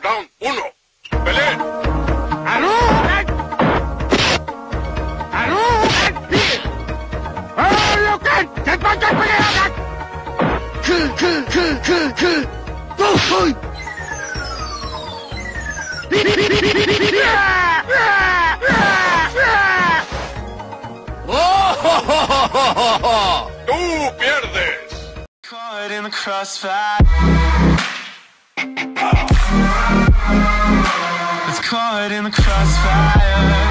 Round 1. ¡Peleen! ¡Tú pierdes! Caught in the crossfire. It's caught in the crossfire.